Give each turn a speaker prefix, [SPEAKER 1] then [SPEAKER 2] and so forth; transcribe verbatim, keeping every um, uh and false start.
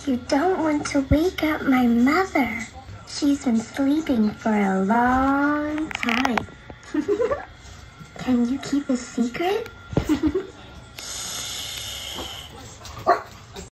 [SPEAKER 1] You don't want to wake up my mother. She's been sleeping for a long time. Can you keep a secret?